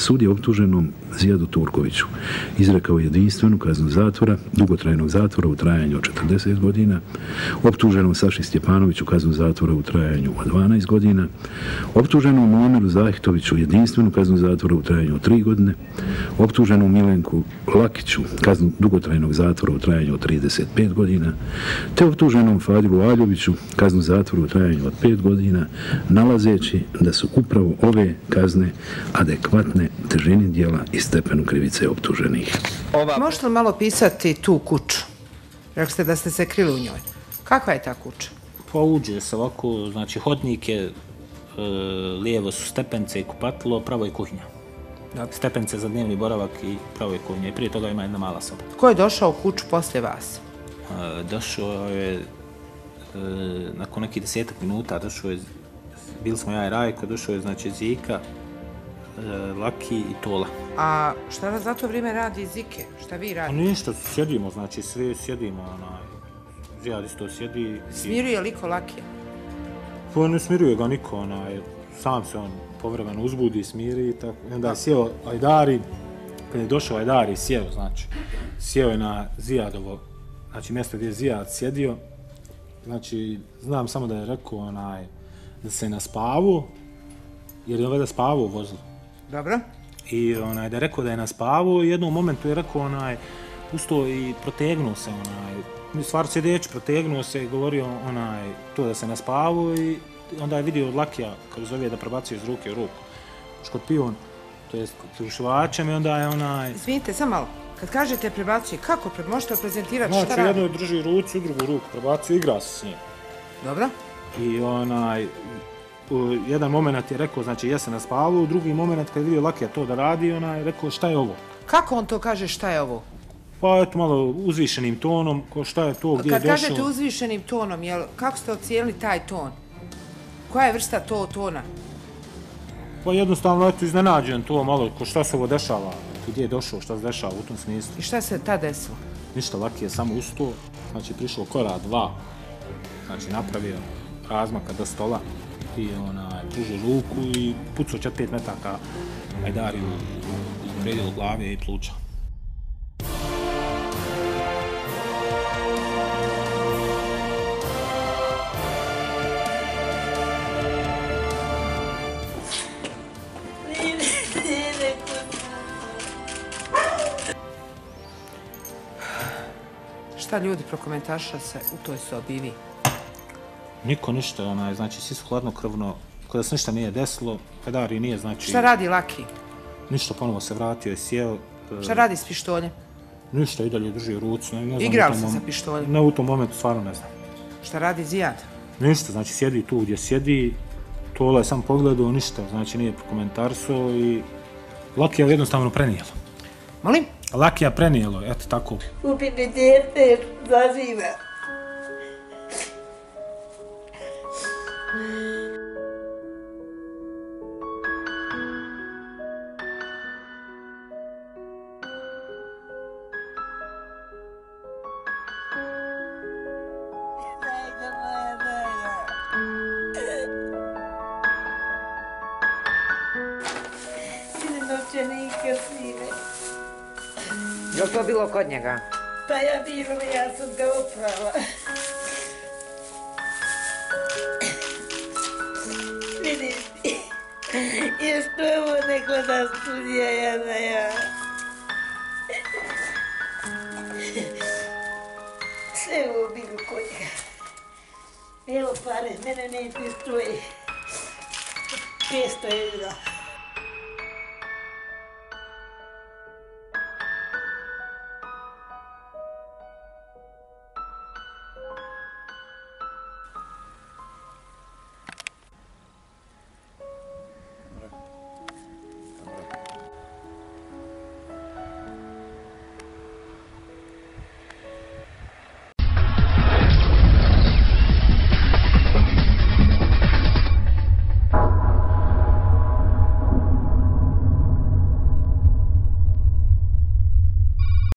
Sud je optuženom Zijadu Turkoviću izrekao jedinstvenu kaznu zatvora, dugotrajnog zatvora u trajanju od 40 godina, optuženom Saši Stjepanoviću kaznu zatvora u trajanju od 12 godina, optuženom Muameru Zahitoviću jedinstvenu kaznu zatvora u trajanju od 3 godine, optuženom Milenku Lakiću kaznu dugotrajnog zatvora u trajanju od 35 godina, te optuženom Fadilu Aljoviću kaznu zatvora u trajanju od 5 godina, nalazeći da su upravo ove kazne adekvatne težini djela i stepenu krivice optuženih. Možete li malo pisati tu kuću? Rekli ste da ste se krili u njoj. Kakva je ta kuća? Pa uđe se ovako, znači hodnik je, lijevo su stepence i kupatilo, pravo je kuhinja. Stepence za dnevni boravak i pravo je kuhinja. I prije toga ima jedna mala soba. Ko je došao u kuću poslije vas? Došao je, nakon nekih 10 minuta, došao je, bili smo ja i Rajko, došao je znači Zika, Laki i Tola. A šta za to vrijeme radi Zike? Šta vi radite? Ništa, sjedimo, znači sve sjedimo, Zijad isto sjedi. Smiruje liko Lakija? Pa ne smiruje ga niko, sam se on povremeno uzbudi, smiri i tako. Onda je sjeo Ajdari, kad je došao Ajdari, sjeo je na Zijadovo, znači mjesto gdje je Zijad sjedio. Znači, znam samo da je rekao da se naspavu, jer je ovaj da spavu u vozilu. Dobro. I da je rekao da je naspavu, i u jednom momentu je rekao ustao i protegnuo se, stvar sjedeći, protegnuo se i govorio to da se naspavu, i onda je vidio od Lakija, kako zove, da prebacuje iz ruke u ruku škorpion, to jest krušivačem, i onda je Izvinite, samo malo. Kad kažete prebacuje, kako možete prezentirati šta radi? Znači, jedno je drži ruci, u drugu ruku prebacuje, igra se s njim. Dobro. I jedan moment je rekao, znači, jesi na spavu, drugi moment kad je vidio Lakija to da radi, je rekao, šta je ovo? Kako on to kaže šta je ovo? Pa eto, malo uzvišenim tonom, šta je to, gdje je došao. Kad kažete uzvišenim tonom, kako ste ocijenili taj ton? Koja je vrsta tona? Pa jednostavno, eto, iznenađen to malo, šta se ovo dešava, gdje je došao, šta se dešava u tom smislu. I šta se tad desilo? Ništa, Laki je samo ustao, znači prišlo korak 2, znači napravio razmaka do stola i pružio ruku i pucao 4-5 metaka Ajdariju u predjelu glave i pluća. Šta ljudi prokomentaša se u toj sobi i vi? Niko ništa, znači svi su hladnokrvno, kada se ništa nije desilo, Ajdari nije, znači... Šta radi Laki? Ništa, ponovo se vratio i sjeo. Šta radi s pištoljem? Ništa, i dalje drži u ruci. Igrao se sa pištoljem? Ne, u tom momentu stvarno ne znam. Šta radi Zijad? Ništa, znači sjedi tu gdje sjedi, Tola je sam pogledao, ništa, znači nije prokomentarsao i Lakija jednostavno prenijelo. Molim? Lakija prenijelo, eto tako. Ubiti dijete, zaživa. Je li to bilo kod njega? Pa ja sam ga oprala. Vidiš ti, još to je ovo neko da studija jedna ja. Sve je ovo bilo kod njega. Evo pare, mene ne ti stoji. 500 €